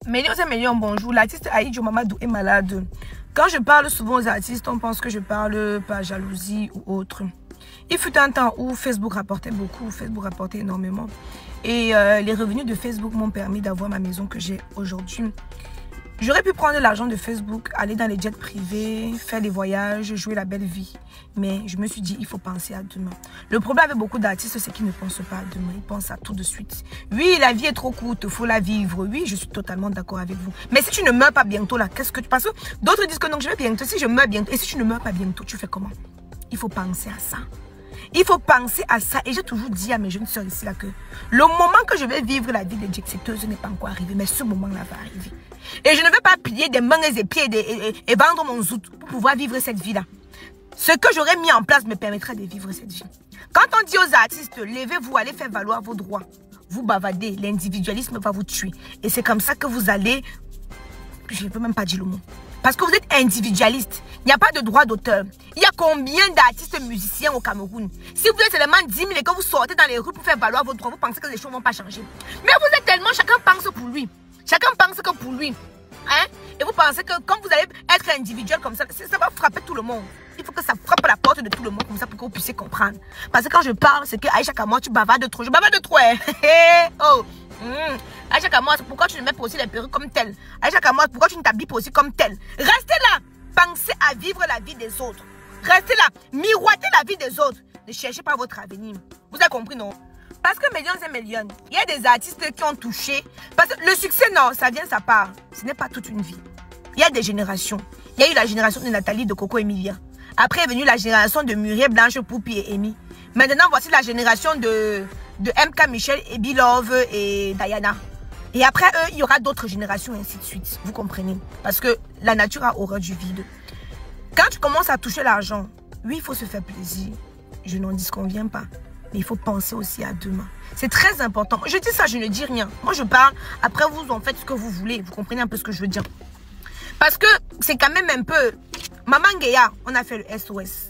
Millions, bonjour. L'artiste Aïdjo Mamadou est malade. Quand je parle souvent aux artistes, on pense que je parle par jalousie ou autre. Il fut un temps où Facebook rapportait beaucoup, Facebook rapportait énormément. Et les revenus de Facebook m'ont permis d'avoir ma maison que j'ai aujourd'hui. J'aurais pu prendre l'argent de Facebook, aller dans les jets privés, faire des voyages, jouer la belle vie. Mais je me suis dit, il faut penser à demain. Le problème avec beaucoup d'artistes, c'est qu'ils ne pensent pas à demain. Ils pensent à tout de suite. Oui, la vie est trop courte, il faut la vivre. Oui, je suis totalement d'accord avec vous. Mais si tu ne meurs pas bientôt, là, qu'est-ce que tu passes? D'autres disent que non, je vais bientôt. Si je meurs bientôt, et si tu ne meurs pas bientôt, tu fais comment? Il faut penser à ça. Il faut penser à ça. Et j'ai toujours dit à mes jeunes soeurs ici là que le moment que je vais vivre la vie des jet-setteuses n'est pas encore arrivé. Mais ce moment-là va arriver. Et je ne vais pas plier des mains et des pieds et vendre mon zout pour pouvoir vivre cette vie-là. Ce que j'aurais mis en place me permettra de vivre cette vie. Quand on dit aux artistes, levez-vous, allez faire valoir vos droits. Vous bavardez, l'individualisme va vous tuer. Et c'est comme ça que vous allez... Je ne peux même pas dire le mot. Parce que vous êtes individualiste. Il n'y a pas de droit d'auteur. Il y a combien d'artistes musiciens au Cameroun? Si vous êtes seulement 10 000 et que vous sortez dans les rues pour faire valoir vos droits, vous pensez que les choses ne vont pas changer. Mais vous êtes tellement... Chacun pense pour lui. Chacun pense que pour lui. Hein? Et vous pensez que quand vous allez être individuel comme ça, ça va frapper tout le monde. Il faut que ça frappe à la porte de tout le monde comme ça pour que vous puissiez comprendre. Parce que quand je parle, c'est que Aïcha Kamwa, tu bavardes trop. Je bavarde trop. Hein? Oh. Aïcha Kamwa, pourquoi tu ne mets pas aussi les perruques comme tel? Aïcha Kamwa, pourquoi tu ne t'habilles pas aussi comme tel? Restez là. Pensez à vivre la vie des autres. Restez là. Miroitez la vie des autres. Ne cherchez pas votre avenir. Vous avez compris, non? Parce que millions et millions, il y a des artistes qui ont touché. Parce que le succès, non, ça vient, ça part. Ce n'est pas toute une vie. Il y a des générations. Il y a eu la génération de Nathalie, de Coco Emilia. Après est venue la génération de Muriel, Blanche, Poupi et Amy. Maintenant, voici la génération de MK Michel, Ebi Love et Diana. Et après eux, il y aura d'autres générations, et ainsi de suite. Vous comprenez? Parce que la nature a horreur du vide. Quand tu commences à toucher l'argent, oui, il faut se faire plaisir. Je n'en disconviens pas. Mais il faut penser aussi à demain. C'est très important. Je dis ça, je ne dis rien. Moi, je parle. Après, vous en faites ce que vous voulez. Vous comprenez un peu ce que je veux dire. Parce que c'est quand même un peu... Maman Geya, on a fait le SOS.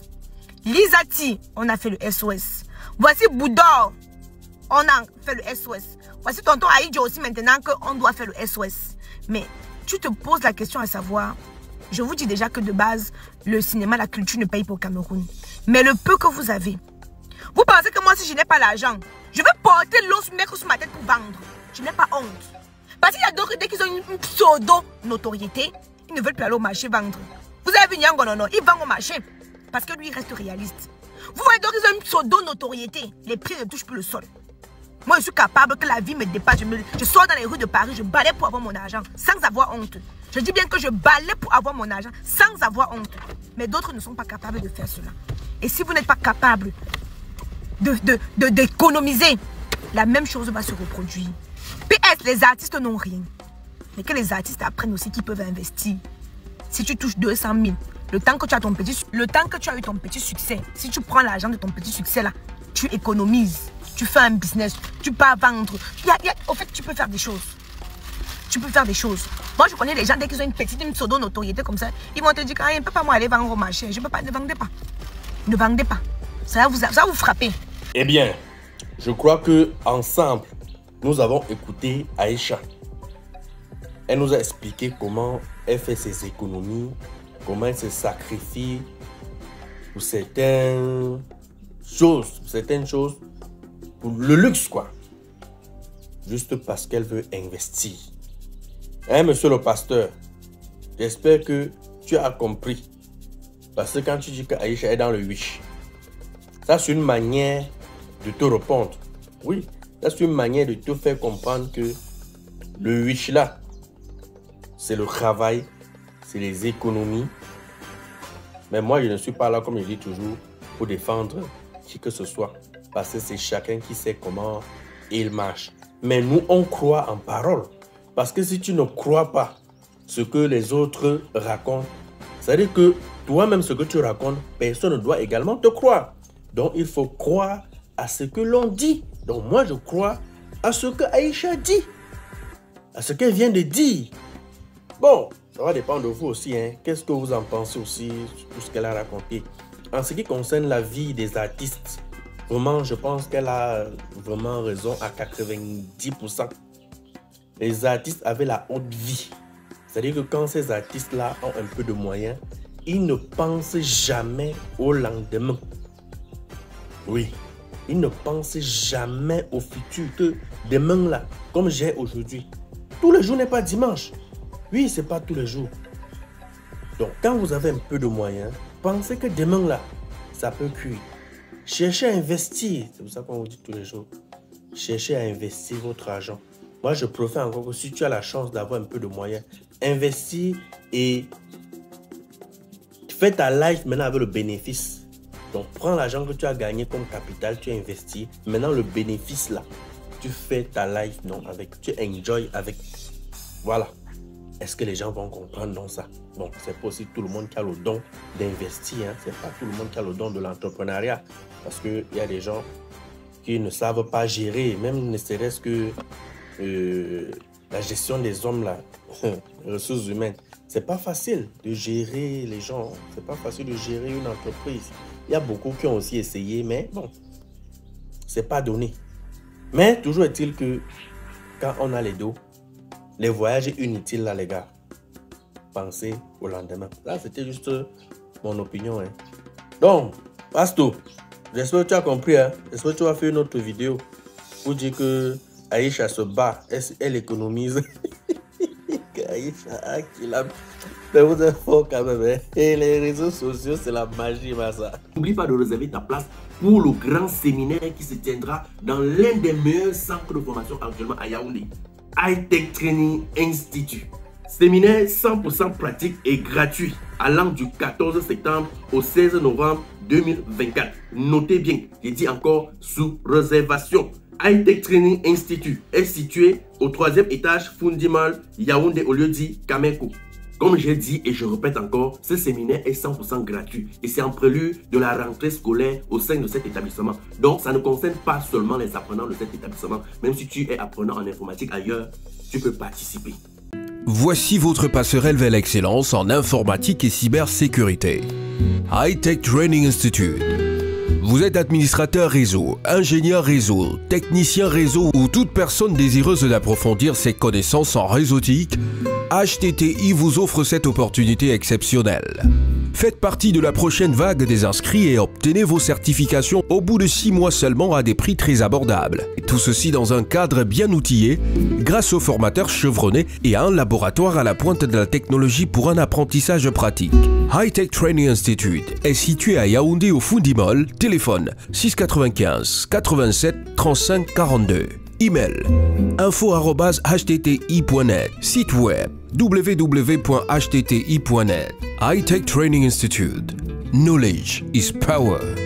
Lizati, on a fait le SOS. Voici Boudor, on a fait le SOS. Voici tonton Aïdjo aussi maintenant qu'on doit faire le SOS. Mais tu te poses la question à savoir... Je vous dis déjà que de base, le cinéma, la culture ne paye pas au Cameroun. Mais le peu que vous avez... Vous pensez que moi, si je n'ai pas l'argent, je vais porter l'os maigre sur ma tête pour vendre. Je n'ai pas honte. Parce qu'il y a d'autres, dès qu'ils ont une pseudo-notoriété, ils ne veulent plus aller au marché vendre. Vous avez vu Nyango, non, il vend au marché. Parce que lui, il reste réaliste. Vous voyez d'autres, ils ont une pseudo-notoriété. Les prix ne touchent plus le sol. Moi, je suis capable que la vie me dépasse. Je sors dans les rues de Paris, je balaie pour avoir mon argent, sans avoir honte. Je dis bien que je balaie pour avoir mon argent, sans avoir honte. Mais d'autres ne sont pas capables de faire cela. Et si vous n'êtes pas capable d'économiser, la même chose va se reproduire. PS, les artistes n'ont rien. Mais que les artistes apprennent aussi qu'ils peuvent investir. Si tu touches 200 000, le temps que tu as eu ton petit succès, si tu prends l'argent de ton petit succès là, tu économises, tu fais un business, tu peux vendre. Au fait, tu peux faire des choses. Tu peux faire des choses. Moi, je connais les gens, dès qu'ils ont une pseudo-notoriété comme ça, ils vont te dire, ah, je ne peux pas moi aller vendre au marché. Je ne peux pas, ne vendez pas. Ne vendez pas. Ça va vous frapper. Eh bien, je crois que ensemble, nous avons écouté Aïcha. Elle nous a expliqué comment elle fait ses économies, comment elle se sacrifie pour certaines choses, pour le luxe, quoi. Juste parce qu'elle veut investir. Hein, monsieur le pasteur, j'espère que tu as compris. Parce que quand tu dis qu'Aïcha est dans le wish, ça c'est une manière de te répondre. Oui, ça c'est une manière de te faire comprendre que le wish là, c'est le travail, c'est les économies. Mais moi, je ne suis pas là, comme je dis toujours, pour défendre qui que ce soit. Parce que c'est chacun qui sait comment il marche. Mais nous, on croit en parole. Parce que si tu ne crois pas ce que les autres racontent, c'est-à-dire que toi-même, ce que tu racontes, personne ne doit également te croire. Donc, il faut croire à ce que l'on dit. Donc, moi, je crois à ce que Aïcha dit. À ce qu'elle vient de dire. Bon, ça va dépendre de vous aussi. Hein. Qu'est-ce que vous en pensez aussi sur tout ce qu'elle a raconté? En ce qui concerne la vie des artistes, vraiment, je pense qu'elle a vraiment raison à 90%. les artistes avaient la haute vie. C'est-à-dire que quand ces artistes-là ont un peu de moyens, ils ne pensent jamais au lendemain. Oui, ils ne pensent jamais au futur, que demain là, comme j'ai aujourd'hui. Tous les jours n'est pas dimanche. Oui, c'est pas tous les jours. Donc, quand vous avez un peu de moyens, pensez que demain là, ça peut cuire. Cherchez à investir. C'est pour ça qu'on vous dit tous les jours. Cherchez à investir votre argent. Moi, je préfère encore que si tu as la chance d'avoir un peu de moyens, investis et fais ta life maintenant avec le bénéfice. Donc, prends l'argent que tu as gagné comme capital, tu investis. Maintenant, le bénéfice là, tu fais ta life non avec, tu enjoy avec. Voilà. Est-ce que les gens vont comprendre non ça? Bon, c'est pas aussi tout le monde qui a le don d'investir. Hein. C'est pas tout le monde qui a le don de l'entrepreneuriat. Parce qu'il y a des gens qui ne savent pas gérer, même ne serait-ce que la gestion des hommes, là, les ressources humaines. C'est pas facile de gérer les gens. C'est pas facile de gérer une entreprise. Il y a beaucoup qui ont aussi essayé, mais bon, c'est pas donné. Mais toujours est-il que quand on a les dos, les voyages inutiles là, les gars, pensez au lendemain. Là, c'était juste mon opinion. Hein. Donc, Pasto, j'espère que tu as compris. Hein. J'espère que tu vas faire une autre vidéo pour dire que Aïcha se bat, elle économise. Aïcha, qui l'a... Mais vous êtes fort quand même. Hein. Et les réseaux sociaux, c'est la magie, ça. N'oublie pas de réserver ta place pour le grand séminaire qui se tiendra dans l'un des meilleurs centres de formation actuellement à Yaoundé. High-Tech Training Institute. Séminaire 100% pratique et gratuit allant du 14 septembre au 16 novembre 2024. Notez bien, je dis encore sous réservation. High-Tech Training Institute est situé au 3e étage Fundimal, Yaoundé au lieu dit Kameko. Comme j'ai dit et je répète encore, ce séminaire est 100% gratuit et c'est en prélude de la rentrée scolaire au sein de cet établissement. Donc, ça ne concerne pas seulement les apprenants de cet établissement. Même si tu es apprenant en informatique ailleurs, tu peux participer. Voici votre passerelle vers l'excellence en informatique et cybersécurité. High-Tech Training Institute. Vous êtes administrateur réseau, ingénieur réseau, technicien réseau ou toute personne désireuse d'approfondir ses connaissances en réseautique, HTTI vous offre cette opportunité exceptionnelle. Faites partie de la prochaine vague des inscrits et obtenez vos certifications au bout de 6 mois seulement à des prix très abordables. Et tout ceci dans un cadre bien outillé, grâce aux formateurs chevronnés et à un laboratoire à la pointe de la technologie pour un apprentissage pratique. High-Tech Training Institute est situé à Yaoundé au Fundimall, téléphone 695 87 35 42. Email info@htti.net. Site web www.htti.net. High-Tech Training Institute. Knowledge is power.